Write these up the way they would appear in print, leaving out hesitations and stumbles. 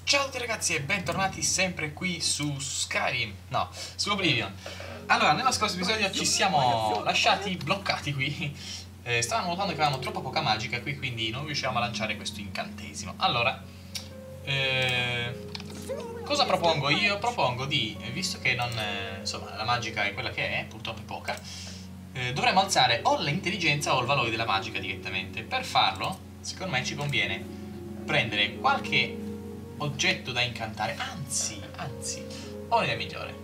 Ciao a tutti ragazzi e bentornati sempre qui su Skyrim, no, su Oblivion. Allora, nello scorso episodio ci siamo lasciati bloccati qui. Stavamo notando che avevamo troppa poca magica qui, quindi non riuscivamo a lanciare questo incantesimo. Allora, cosa propongo io? Propongo di, visto che non, insomma, la magica è quella che è, purtroppo è poca, dovremmo alzare o l'intelligenza o il valore della magica direttamente. Per farlo, secondo me ci conviene prendere qualche oggetto da incantare, anzi, ho un'idea migliore.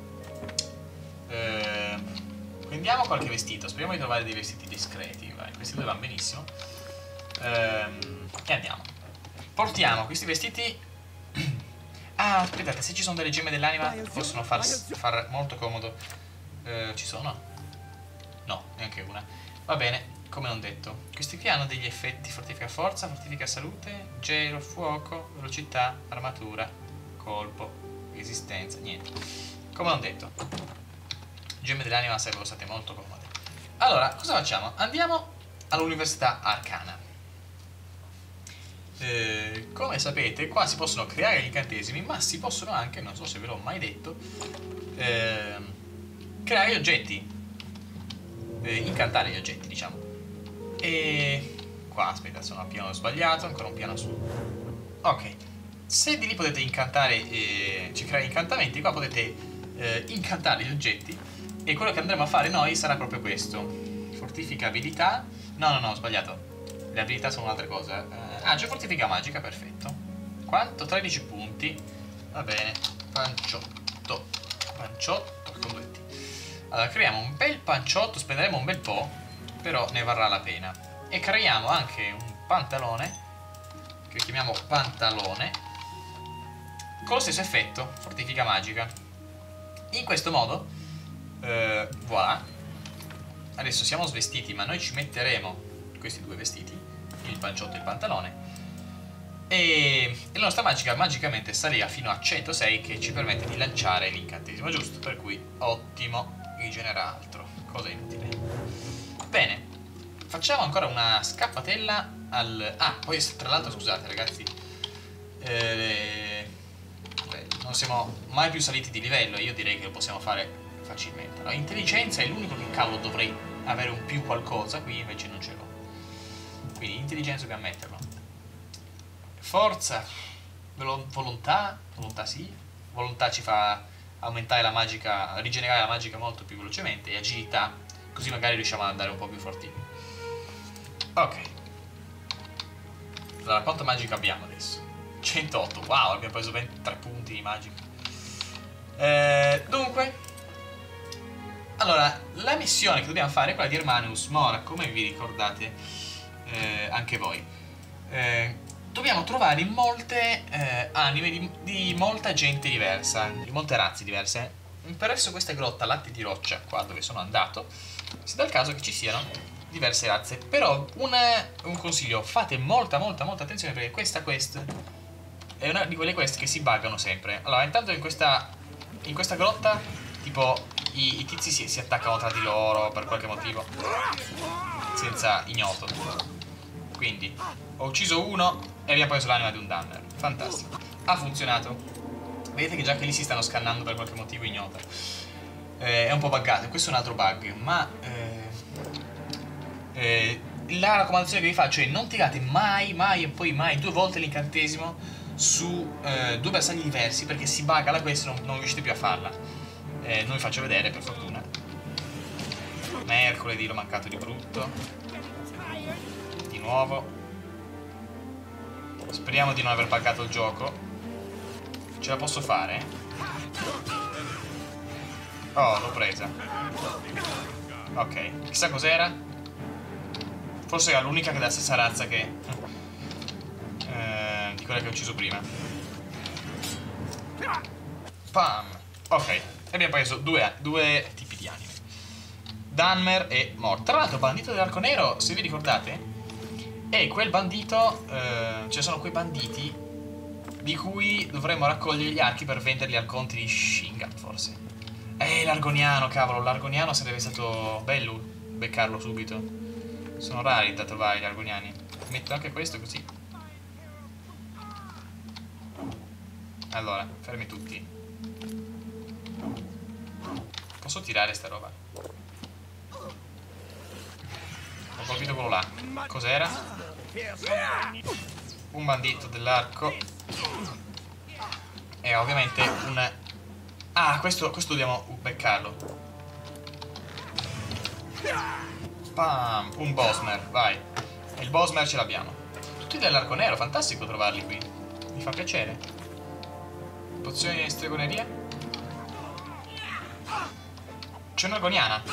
Prendiamo qualche vestito, speriamo di trovare dei vestiti discreti, vai. Questi due vanno benissimo. E andiamo. Portiamo questi vestiti. Ah, aspettate, se ci sono delle gemme dell'anima possono far molto comodo. Ci sono? No, neanche una. Va bene, come non detto. Questi qui hanno degli effetti: fortifica forza, fortifica salute, gelo, fuoco, velocità, armatura, colpo, resistenza, niente. Come non detto, gemme dell'anima sarebbero state molto comode. Allora, cosa facciamo? Andiamo all'università arcana. Come sapete, qua si possono creare gli incantesimi, ma si possono anche, non so se ve l'ho mai detto, creare gli oggetti. Incantare gli oggetti, diciamo. E qua, aspetta, sono a piano sbagliato, ancora un piano su. Ok, se di lì potete incantare, cioè creare incantamenti, qua potete incantare gli oggetti. E quello che andremo a fare noi sarà proprio questo: fortifica abilità. No, ho sbagliato. Le abilità sono un'altra cosa. C'è fortifica magica, perfetto. Quanto? 13 punti. Va bene. Panciotto con due T. Allora, creiamo un bel panciotto, spenderemo un bel po', però ne varrà la pena. E creiamo anche un pantalone, che chiamiamo pantalone, con lo stesso effetto, fortifica magica. In questo modo, voilà. Adesso siamo svestiti, ma noi ci metteremo questi due vestiti, il panciotto e il pantalone, e la nostra magica magicamente salirà fino a 106, che ci permette di lanciare l'incantesimo giusto, per cui ottimo. Rigenera altro, cosa inutile. Bene, facciamo ancora una scappatella al... poi tra l'altro scusate ragazzi, non siamo mai più saliti di livello. Io direi che lo possiamo fare facilmente. Allora, intelligenza è l'unico che cavolo dovrei avere un più qualcosa, qui invece non ce l'ho, quindi intelligenza dobbiamo metterlo. Forza, volontà sì, volontà ci fa aumentare la magica, rigenerare la magica molto più velocemente, e agilità, così magari riusciamo ad andare un po' più fortini. Ok. Allora, quanto magica abbiamo adesso? 108, wow, abbiamo preso ben 3 punti di magica. Dunque, allora, la missione che dobbiamo fare è quella di Hermanus Mora, come vi ricordate anche voi. Dobbiamo trovare molte anime di molta gente diversa, di molte razze diverse. Presso questa grotta latte di roccia, qua dove sono andato, si dà il caso che ci siano diverse razze. Però un consiglio: fate molta attenzione, perché questa quest è una di quelle quest che si buggano sempre. Allora, intanto in questa grotta, tipo, i tizi si attaccano tra di loro per qualche motivo senza ignoto. Quindi ho ucciso uno e abbiamo preso l'anima di un Danmer. Fantastico, ha funzionato. Vedete che già che lì si stanno scannando per qualche motivo ignoto. È un po' buggato, questo è un altro bug. Ma la raccomandazione che vi faccio è: non tirate mai e poi mai 2 volte l'incantesimo su 2 bersagli diversi, perché si bugga la quest e non riuscite più a farla. Non vi faccio vedere, per fortuna. Mercoledì l'ho mancato di brutto. Di nuovo. Speriamo di non aver buggato il gioco. Ce la posso fare? Oh, l'ho presa. Ok, chissà cos'era. Forse era l'unica che è della stessa razza che di quella che ho ucciso prima. Pam. Ok, abbiamo preso due tipi di anime: Danmer e Mort. Tra l'altro, bandito dell'arco nero, se vi ricordate, è quel bandito, cioè sono quei banditi di cui dovremmo raccogliere gli archi per venderli al conte di Shingat, forse. L'argoniano, cavolo, l'argoniano sarebbe stato bello beccarlo subito. Sono rari da trovare gli argoniani. Metto anche questo così. Allora, fermi tutti. Posso tirare sta roba? Ho colpito quello là. Cos'era? Un bandito dell'arco. E ovviamente un... Ah, questo dobbiamo beccarlo. Pam! Un Bosmer, vai. E il Bosmer ce l'abbiamo. Tutti dell'arco nero, fantastico trovarli qui. Mi fa piacere. Pozioni di stregoneria? C'è un'argoniana.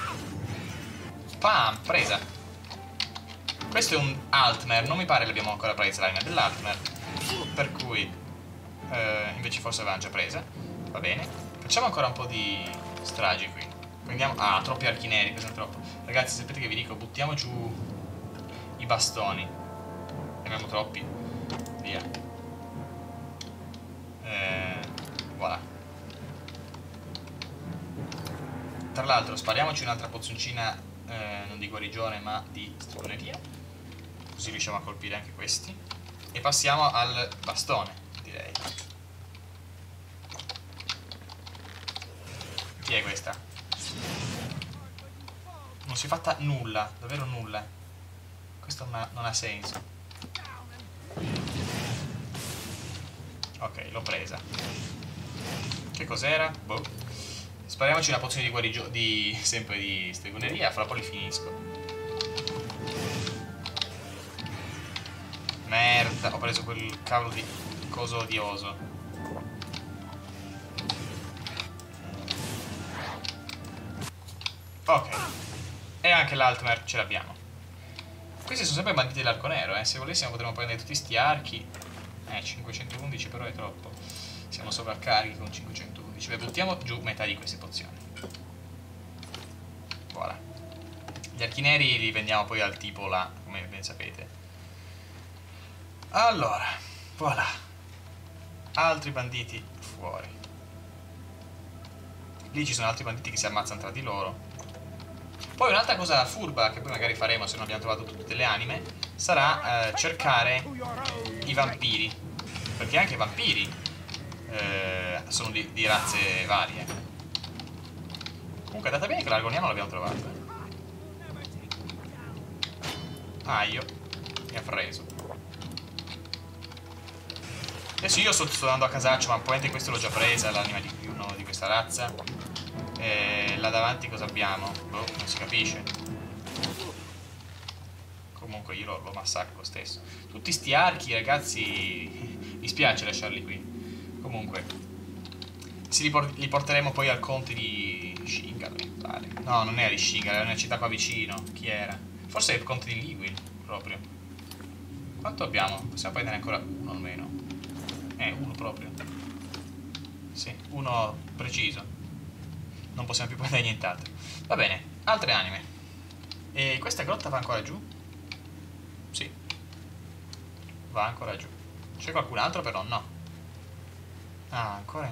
Pam! Presa. Questo è un Altmer. Non mi pare l'abbiamo ancora presa la linea dell'Altmer. Per cui... invece forse l'avevamo già presa. Va bene. Facciamo ancora un po' di stragi qui. Prendiamo... Ah, troppi archi neri, pesano troppo. Ragazzi, sapete che vi dico? Buttiamo giù i bastoni. Ne abbiamo troppi. Via. Voilà. Tra l'altro, spariamoci un'altra pozioncina, non di guarigione, ma di stregoneria. Così riusciamo a colpire anche questi. E passiamo al bastone, direi. Chi è questa? Non si è fatta nulla, davvero nulla. Questo non ha senso. Ok, l'ho presa. Che cos'era? Boh. Spariamoci una pozione di guarigione, sempre di stregoneria, fra poi li finisco. Merda, ho preso quel cavolo di coso odioso. Ok. E anche l'Altmer ce l'abbiamo. Questi sono sempre banditi dell'arco nero, Se volessimo potremmo prendere tutti sti archi. 511 però è troppo. Siamo sovraccarichi con 511. Beh, buttiamo giù metà di queste pozioni. Voilà. Gli archi neri li vendiamo poi al tipo là, come ben sapete. Allora, voilà. Altri banditi fuori. Lì ci sono altri banditi che si ammazzano tra di loro. Poi un'altra cosa furba che poi magari faremo se non abbiamo trovato tutte le anime sarà cercare i vampiri, perché anche i vampiri sono di razze varie. Comunque è andata bene che l'argoniano l'abbiamo trovato. Io mi ha preso. Adesso io sto andando a casaccio, ma probabilmente questo l'ho già presa, l'anima di uno di questa razza. Là davanti cosa abbiamo? Boh, non si capisce. Comunque io lo massacro lo stesso. Tutti sti archi, ragazzi, mi spiace lasciarli qui. Comunque li porteremo poi al conte di Shingal, mi pare. No, non era di Shingal, era una città qua vicino. Chi era? Forse è il conte di Liguil, proprio. Quanto abbiamo? Possiamo prendere ancora uno almeno. Uno proprio. Sì, uno preciso. Non possiamo più prendere nient'altro. Va bene, altre anime. E questa grotta va ancora giù? Sì. Va ancora giù. C'è qualcun altro però? No. Ah, ancora.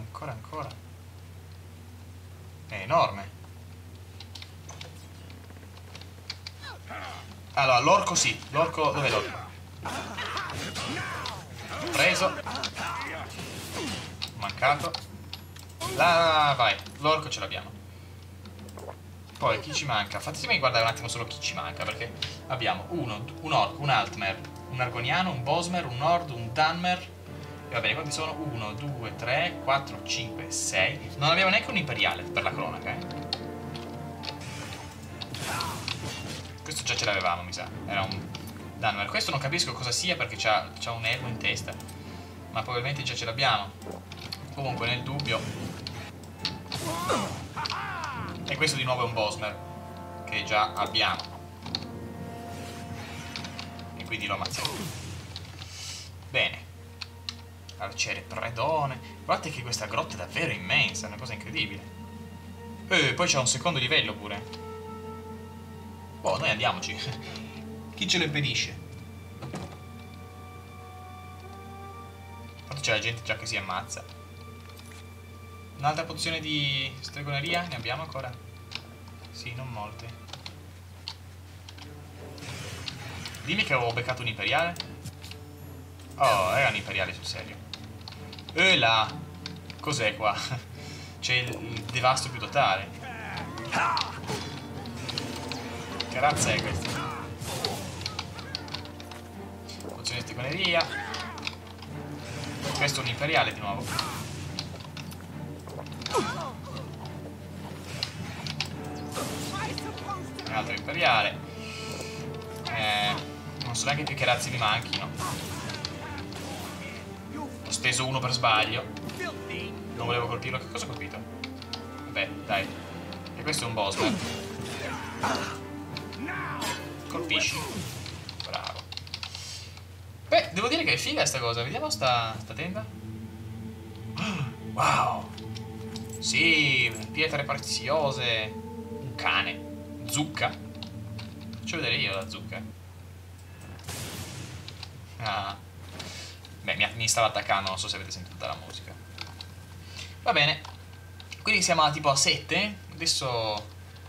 È enorme. Allora, l'orco sì. L'orco... Dov'è l'orco? Preso. Mancato. Là, vai. L'orco ce l'abbiamo. Poi chi ci manca? Fatemi guardare un attimo solo chi ci manca, perché abbiamo un orco, un Altmer, un Argoniano, un Bosmer, un Nord, un Dunmer. E va bene, quanti sono? 1, 2, 3, 4, 5, 6. Non abbiamo neanche un imperiale per la cronaca, Questo già ce l'avevamo, mi sa. Era un Dunmer. Questo non capisco cosa sia perché c'ha un elmo in testa. Ma probabilmente già ce l'abbiamo. Comunque, nel dubbio... E questo di nuovo è un Bosmer che già abbiamo. E quindi lo ammazziamo. Bene. Arciere predone. Guardate che questa grotta è davvero immensa, è una cosa incredibile. Poi c'è un secondo livello pure. Oh, noi andiamoci. Chi ce lo impedisce? Infatti c'è la gente già che si ammazza. Un'altra pozione di stregoneria? Ne abbiamo ancora? Sì, non molte. Dimmi che avevo beccato un imperiale. Oh, era un imperiale sul serio. Là! Cos'è qua? C'è il devasto più totale. Che razza è questa? Pozione di stregoneria. Questo è un imperiale di nuovo. Un altro imperiale. Non so neanche più che razze mi manchino. Ho speso uno per sbaglio. Non volevo colpirlo. Che cosa ho colpito? Vabbè, dai. E questo è un boss. Colpisci. Bravo. Beh, devo dire che è figa sta cosa. Vediamo sta tenda. Wow. Sì, pietre preziose. Un cane. Zucca. Faccio vedere io la zucca. Ah. Beh, mi stava attaccando, non so se avete sentito la musica. Va bene. Quindi siamo tipo a 7. Adesso...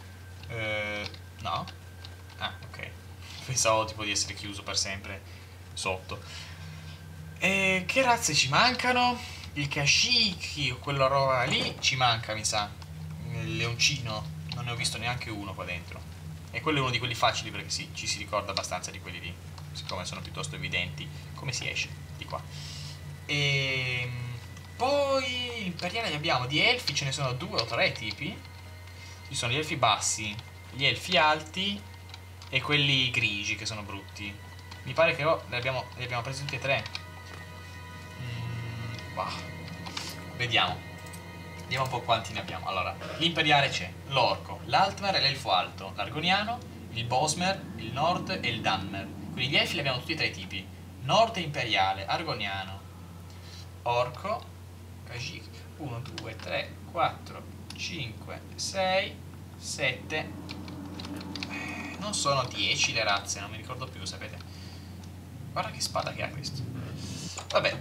no. Ah, ok. Pensavo tipo di essere chiuso per sempre sotto. E che razze ci mancano? Il Kashiki o quella roba lì ci manca, mi sa. Il leoncino. Non ne ho visto neanche uno qua dentro. E quello è uno di quelli facili perché sì, ci si ricorda abbastanza di quelli lì. Siccome sono piuttosto evidenti. Come si esce di qua. E poi imperiale ne abbiamo di elfi, ce ne sono 2 o 3 tipi. Ci sono gli elfi bassi, gli elfi alti e quelli grigi che sono brutti. Mi pare che li abbiamo presi tutti e 3. Bah. Vediamo. Vediamo un po' quanti ne abbiamo. Allora, l'imperiale c'è, l'orco, l'altmer e l'elfo alto, l'argoniano, il bosmer, il nord e il danmer. Quindi gli elfi li abbiamo tutti e 3 i tipi. Nord imperiale, argoniano, orco, Kajik, 1, 2, 3, 4, 5, 6, 7. Non sono 10 le razze, non mi ricordo più, sapete. Guarda che spada che ha questo. Vabbè.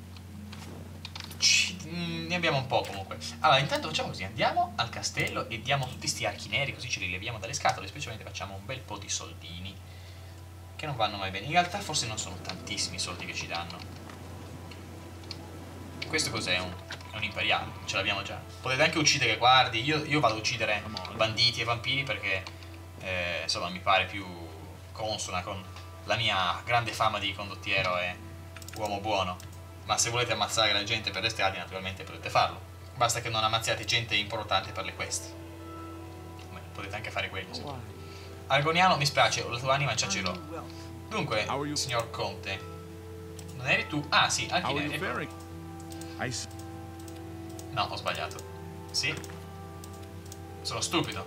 Ne abbiamo un po' comunque. Allora, intanto facciamo così, andiamo al castello e diamo tutti sti archi neri, così ce li leviamo dalle scatole, specialmente facciamo un bel po' di soldini. Che non vanno mai bene. In realtà forse non sono tantissimi i soldi che ci danno. Questo cos'è? È un imperiale. Ce l'abbiamo già. Potete anche uccidere, guardi. Io vado a uccidere banditi e vampiri perché insomma mi pare più consona con la mia grande fama di condottiero e uomo buono. Ma se volete ammazzare la gente per le strade naturalmente potete farlo. Basta che non ammazziate gente importante per le quest. Potete anche fare quello se volete. Argoniano, mi spiace, la tua anima già ce l'ho. Dunque, signor Conte, non eri tu? Ah, sì, anche neri. No, ho sbagliato. Sì. Sono stupido.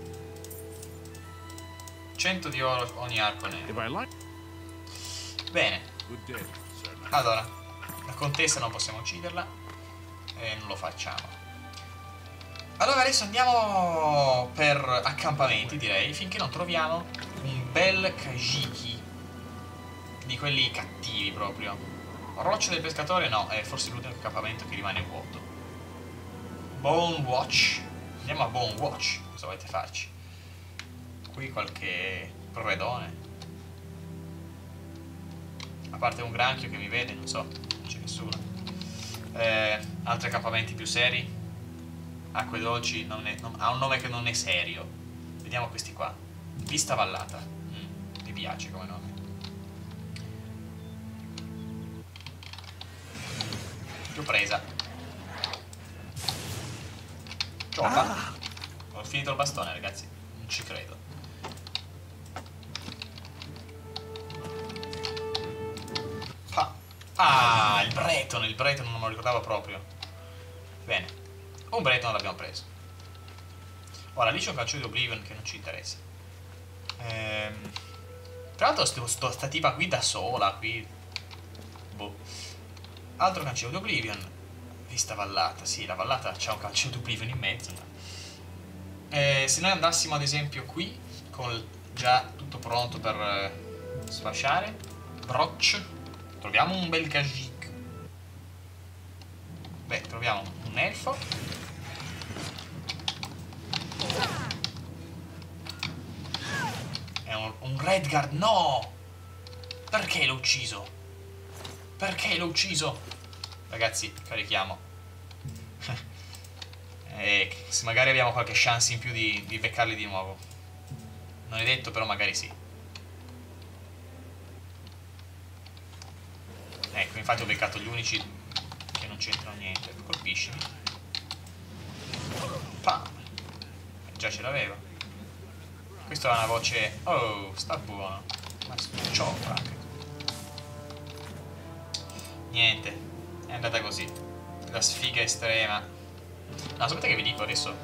100 di oro ogni arco nero. Bene. Allora, la contessa non possiamo ucciderla. E non lo facciamo. Allora adesso andiamo per accampamenti, direi, finché non troviamo un bel Kajiki. Di quelli cattivi proprio. Roccia del pescatore no, è forse l'unico accampamento che rimane vuoto. Bone Watch. Andiamo a Bone Watch. Cosa volete farci? Qui qualche provedone. A parte un granchio che mi vede, non so, non c'è nessuno. Altri accampamenti più seri. Acque dolci ha un nome che non è serio. Vediamo questi qua. Vista Vallata. Mi piace come nome. L'ho presa. Gioca. Ho finito il bastone, ragazzi. Non ci credo. Ah, il Breton non me lo ricordavo proprio. Bene. Un Breton l'abbiamo preso. Ora lì c'è un calcio di Oblivion che non ci interessa. Tra l'altro sta tipa qui da sola, qui. Boh. Altro cancello di Oblivion. Vista Vallata. Sì, la vallata c'ha un cancello di Oblivion in mezzo. Ma... se noi andassimo ad esempio qui, con già tutto pronto per sfasciare. Broch. Troviamo un bel Kajik. Beh, troviamo un elfo. È un Redguard, no! Perché l'ho ucciso? Perché l'ho ucciso? Ragazzi, carichiamo. E se magari abbiamo qualche chance in più di beccarli di nuovo. Non è detto, però magari sì. Ecco, infatti ho beccato gli unici che non c'entrano niente. Colpiscimi. Pam. Già ce l'avevo. Questa è una voce... Oh, sta buono. Ma scioppa anche. Niente. È andata così. La sfiga estrema. No, sapete che vi dico adesso?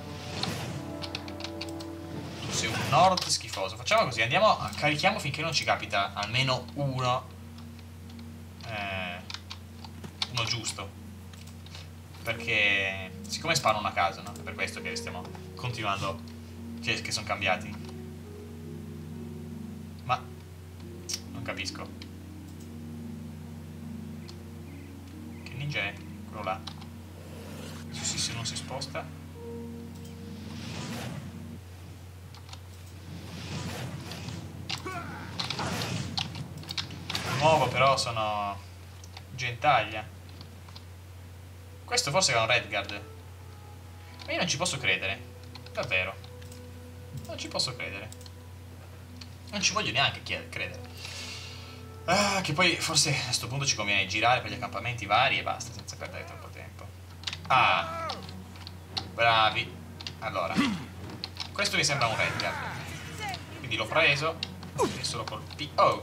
Tu sei un nord schifoso. Facciamo così, andiamo a carichiamo finché non ci capita almeno uno. Uno giusto. Perché siccome sparano a caso, no? È per questo che stiamo continuando. Che sono cambiati. Ma non capisco. Che ninja è? Quello là. Sì, se non si sposta. Nuovo però sono gentaglia. Questo forse è un Redguard. Ma io non ci posso credere. Davvero. Non ci posso credere. Non ci voglio neanche credere. Ah, che poi forse a questo punto ci conviene girare per gli accampamenti vari e basta, senza perdere troppo tempo. Ah, bravi. Allora, questo mi sembra un Redguard. Quindi l'ho preso. Adesso lo colpisco. Oh!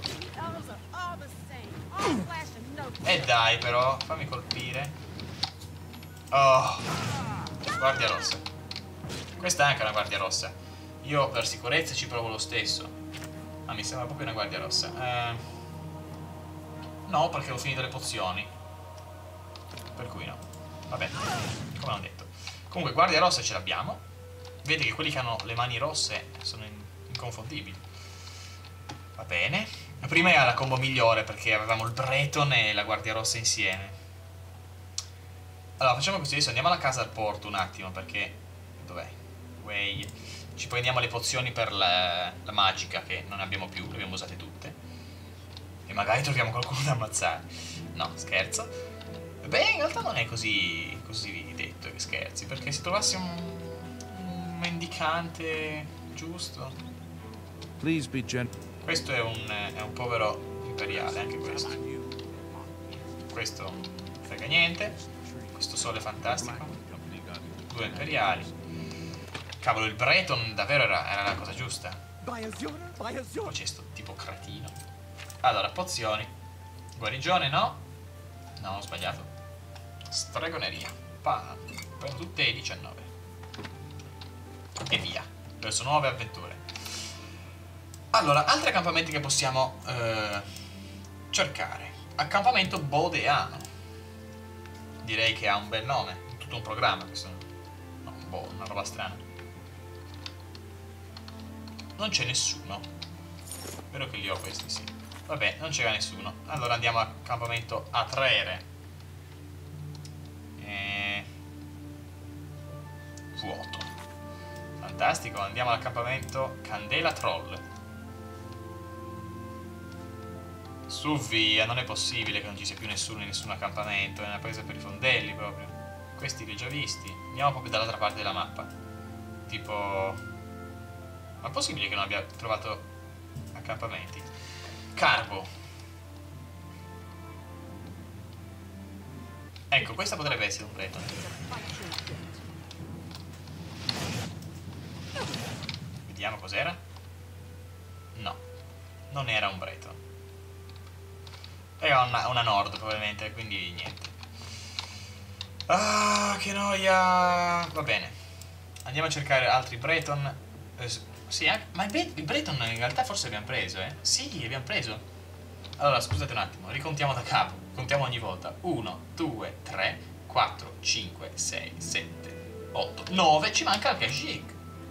E dai però, fammi colpire. Oh! Guardia rossa. Questa è anche una guardia rossa. Io per sicurezza ci provo lo stesso. Ma mi sembra proprio una guardia rossa. No, perché ho finito le pozioni. Per cui no. Vabbè, come ho detto. Comunque, guardia rossa ce l'abbiamo. Vedi che quelli che hanno le mani rosse sono inconfondibili. Va bene. Prima era la combo migliore perché avevamo il Breton e la guardia rossa insieme. Allora, facciamo così. Adesso andiamo alla casa al porto un attimo perché... Dov'è? Way. Ci prendiamo le pozioni per la magica che non ne abbiamo più, le abbiamo usate tutte. E magari troviamo qualcuno da ammazzare. No, scherzo. Beh, in realtà non è così detto che scherzi, perché se trovassi un mendicante giusto... Questo è un povero imperiale, anche questo. Questo frega niente. Questo sole è fantastico. 2 imperiali. Cavolo, il Breton davvero era la cosa giusta. Poi c'è sto tipo cretino. Allora, pozioni. Guarigione, no? No, ho sbagliato. Stregoneria. Pam. Prendo tutte e 19. E via. Verso nuove avventure. Allora, altri accampamenti che possiamo cercare. Accampamento Bodeano. Direi che ha un bel nome. Tutto un programma questo. No, boh, una roba strana. Non c'è nessuno. Spero che li ho questi, sì. Vabbè, non c'era nessuno. Allora andiamo all'accampamento Atrere. Vuoto. Fantastico, andiamo all'accampamento Candela Troll. Su via, non è possibile che non ci sia più nessuno in nessun accampamento. È una presa per i fondelli proprio. Questi li ho già visti. Andiamo proprio dall'altra parte della mappa. Tipo... Ma è possibile che non abbia trovato accampamenti? Carbo. Ecco, questa potrebbe essere un Breton. Vediamo cos'era. No, non era un Breton. Era una Nord probabilmente, quindi niente. Ah, che noia. Va bene. Andiamo a cercare altri Breton. Sì, ma il Breton in realtà forse abbiamo preso, eh? Sì, abbiamo preso. Allora, scusate un attimo, ricontiamo da capo. Contiamo ogni volta. 1, 2, 3, 4, 5, 6, 7, 8, 9. Ci manca il Kashyyyk.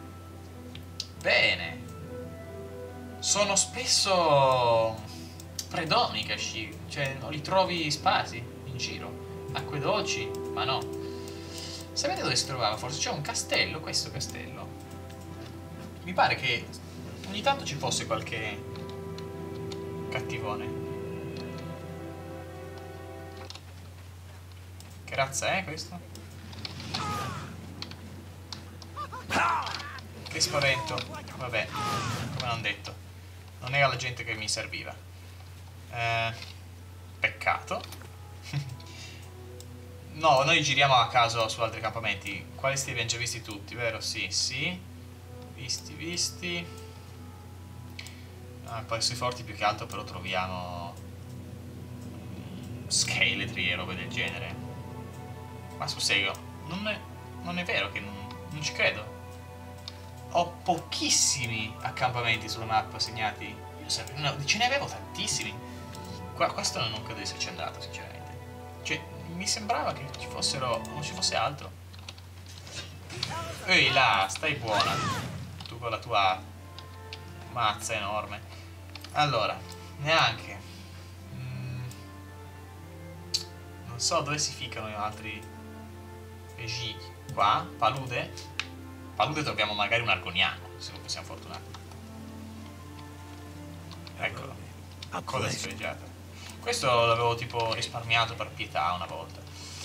Bene. Sono spesso predoni i Kashyyyk. Cioè, non li trovi sparsi in giro. Acque dolci, ma no. Sapete dove si trovava? Forse c'è un castello, questo castello. Mi pare che ogni tanto ci fosse qualche cattivone. Che razza è questo? Che spavento. Vabbè, come non detto. Non era la gente che mi serviva. Peccato. No, noi giriamo a caso su altri campamenti. Quali sti abbiamo già visti tutti, vero? Sì, sì. Visti. Poi sui forti più che altro però troviamo scheletri e robe del genere. Ma sul serio, non è vero che non ci credo. Ho pochissimi accampamenti sulla mappa segnati. Ce ne avevo tantissimi. Questo non credo di esserci andato, sinceramente. Cioè, mi sembrava che ci fossero. Non ci fosse altro. Ehi là, stai buona. Tu con la tua mazza enorme. Allora, neanche. Non so dove si ficcano gli altri PG. Qua? Palude? Palude troviamo magari un argoniano, se non siamo fortunati. Eccolo. Coda sfregiata. Questo l'avevo tipo risparmiato per pietà una volta.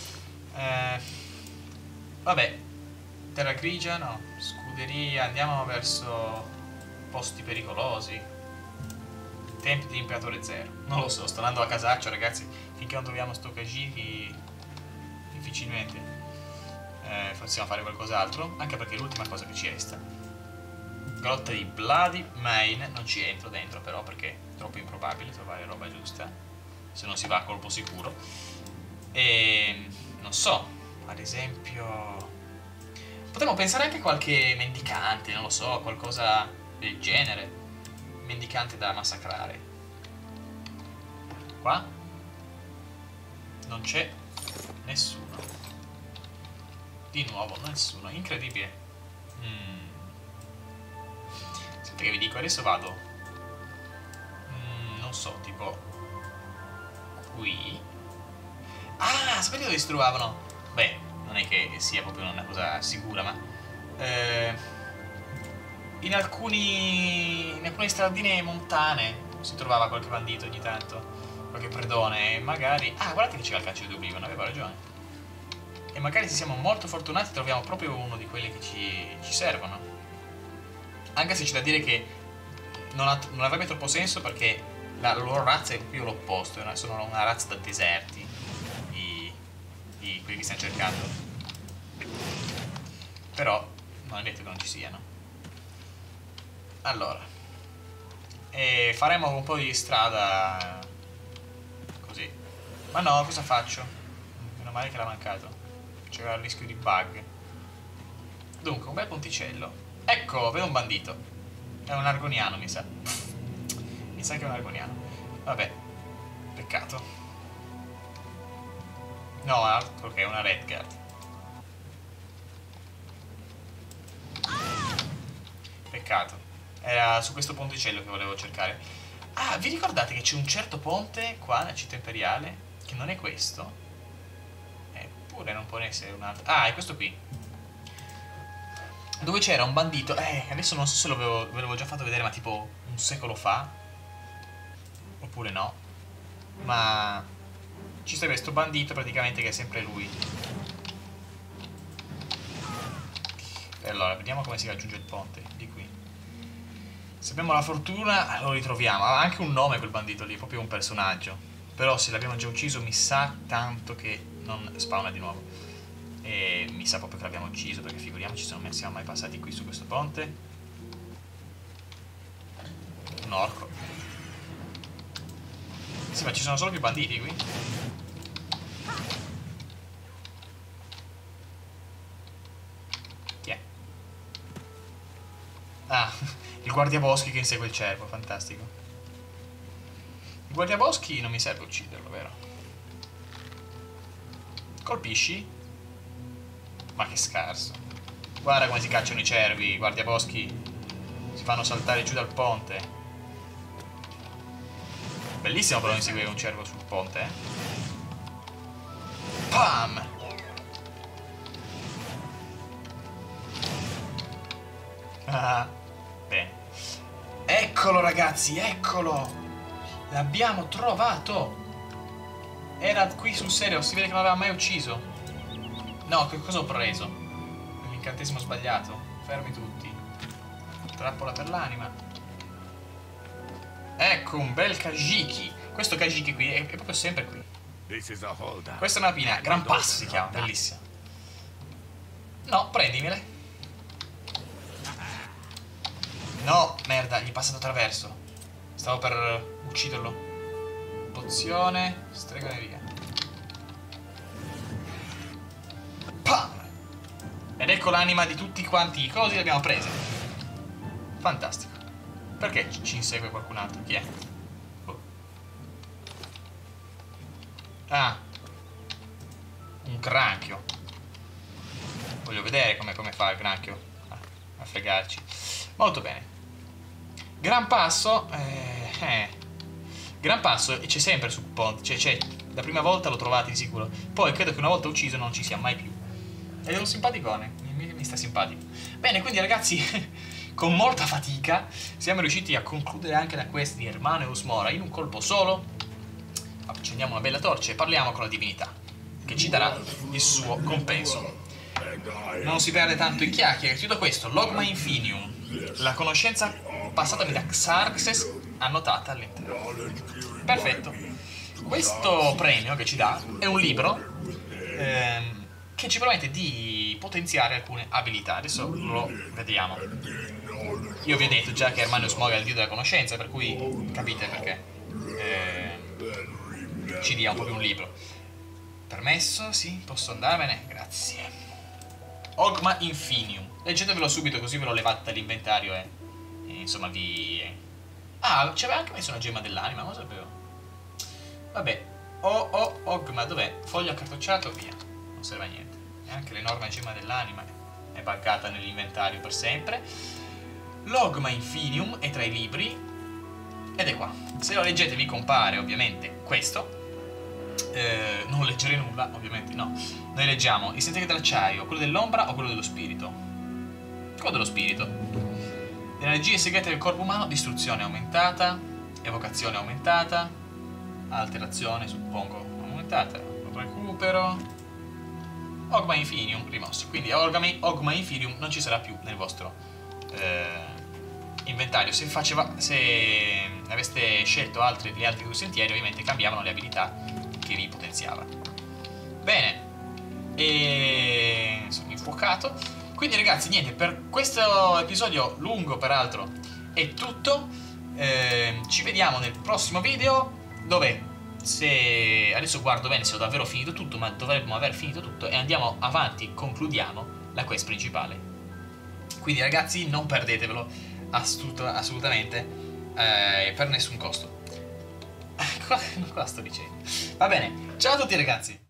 Vabbè. Terra grigia, no. Scuderia, andiamo verso posti pericolosi. Tempi di Imperatore Zero. Non lo so, sto andando a casaccio, ragazzi. Finché non troviamo sto Kajiki, difficilmente possiamo fare qualcos'altro. Anche perché è l'ultima cosa che ci resta. Grotta di Bloody Mane. Non ci entro dentro però perché è troppo improbabile trovare roba giusta. Se non si va a colpo sicuro. E non so, ad esempio potremmo pensare anche a qualche mendicante, non lo so, qualcosa del genere. Mendicante da massacrare. Qua non c'è nessuno. Di nuovo nessuno, incredibile. Aspetta che vi dico, adesso vado non so, tipo qui. Ah, sapete dove si trovavano? Beh, non è che sia proprio una cosa sicura, ma in alcune stradine montane si trovava qualche bandito ogni tanto, qualche predone, e magari. Ah, guardate che c'era il calcio di Oblivion, aveva ragione. E magari se siamo molto fortunati troviamo proprio uno di quelli che ci servono. Anche se c'è da dire che non avrebbe troppo senso perché la loro razza è proprio l'opposto, sono una razza da deserti, di quelli che stiamo cercando. Però non è detto che non ci siano. Allora, faremo un po' di strada così. Ma no, cosa faccio? Meno male che l'ha mancato. C'era il rischio di bug. Dunque, un bel ponticello. Ecco, vedo un bandito. È un argoniano, mi sa. Mi sa che è un argoniano. Vabbè, peccato. No, altro che una Redguard. Peccato. Era su questo ponticello che volevo cercare. Ah, vi ricordate che c'è un certo ponte qua nella città imperiale? Che non è questo? Eppure non può essere un altro. Ah, è questo qui. Dove c'era un bandito. Adesso non so se ve l'avevo già fatto vedere, ma tipo un secolo fa. Oppure no. Ma ci sta questo bandito praticamente che è sempre lui. E allora, vediamo come si raggiunge il ponte. Di qui. Se abbiamo la fortuna lo ritroviamo. Ha anche un nome quel bandito lì, è proprio un personaggio. Però se l'abbiamo già ucciso mi sa tanto che non spawna di nuovo. E mi sa proprio che l'abbiamo ucciso, perché figuriamoci se non siamo mai passati qui su questo ponte. Un orco. Sì, ma ci sono solo più banditi qui. Chi è? Ah, il guardiaboschi che insegue il cervo, fantastico. Il guardiaboschi non mi serve ucciderlo, vero? Colpisci? Ma che scarso. Guarda come si cacciano i cervi, i guardiaboschi si fanno saltare giù dal ponte. Bellissimo però inseguire un cervo sul ponte, Pam! Ah, bene. Eccolo ragazzi, eccolo! L'abbiamo trovato! Era qui sul serio, si vede che non l'aveva mai ucciso. No, che cosa ho preso? L'incantesimo sbagliato. Fermi tutti. Trappola per l'anima. Ecco, un bel Kajiki. Questo Kajiki qui è proprio sempre qui. Questa è una pina, Gran Passo si chiama, bellissima. No, prendimele. No, merda, gli è passato attraverso. Stavo per ucciderlo. Pozione, stregoneria. Pam! Ed ecco l'anima di tutti quanti i cosi, le abbiamo prese. Fantastico. Perché ci insegue qualcun altro? Chi è? Oh. Ah. Un granchio. Voglio vedere come fa il granchio a fregarci. Molto bene. Gran Passo. Gran Passo c'è sempre su Ponti. Cioè, la prima volta lo trovate di sicuro. Poi credo che una volta ucciso non ci sia mai più. Ed è un simpaticone. Mi sta simpatico. Bene, quindi ragazzi, con molta fatica siamo riusciti a concludere anche la quest di Hermaneus Mora in un colpo solo. Accendiamo una bella torcia e parliamo con la divinità, che ci darà il suo compenso. Non si perde tanto in chiacchiere. Chiudo questo. Logma Infinium. La conoscenza passatami da Xarxes annotata all'interno. Perfetto. Questo premio che ci dà è un libro che ci promette di potenziare alcune abilità. Adesso lo vediamo. Io vi ho detto già che Hermaneus Mora è il dio della conoscenza, per cui capite perché ci dia un po' più un libro. Permesso? Sì, posso andarmene? Grazie. Ogma Infinium. Leggetevelo subito così ve lo levate dall'inventario e insomma vi... Ah, ci aveva anche messo una gemma dell'anima, non lo sapevo. Vabbè. Ogma, dov'è? Foglio accartocciato, via. Non serve a niente. E anche l'enorme gemma dell'anima è buggata nell'inventario per sempre. L'Ogma Infinium è tra i libri ed è qua. Se lo leggete vi compare ovviamente questo. Non leggere nulla, ovviamente no. Noi leggiamo il sentiero dell'acciaio, quello dell'ombra o quello dello spirito? Quello dello spirito. Le energie segrete del corpo umano, distruzione aumentata, evocazione aumentata, alterazione suppongo aumentata, recupero. Ogma Infinium rimosso. Quindi Ogma Infinium non ci sarà più nel vostro inventario. Se aveste scelto gli altri due sentieri, ovviamente cambiavano le abilità che vi potenziava. Bene. E sono infuocato. Quindi ragazzi, niente, per questo episodio lungo peraltro è tutto. Ci vediamo nel prossimo video, dove se adesso guardo bene se ho davvero finito tutto, ma dovremmo aver finito tutto e andiamo avanti, concludiamo la quest principale. Quindi ragazzi, non perdetevelo assolutamente, per nessun costo. Cosa sto dicendo? Va bene, ciao a tutti ragazzi.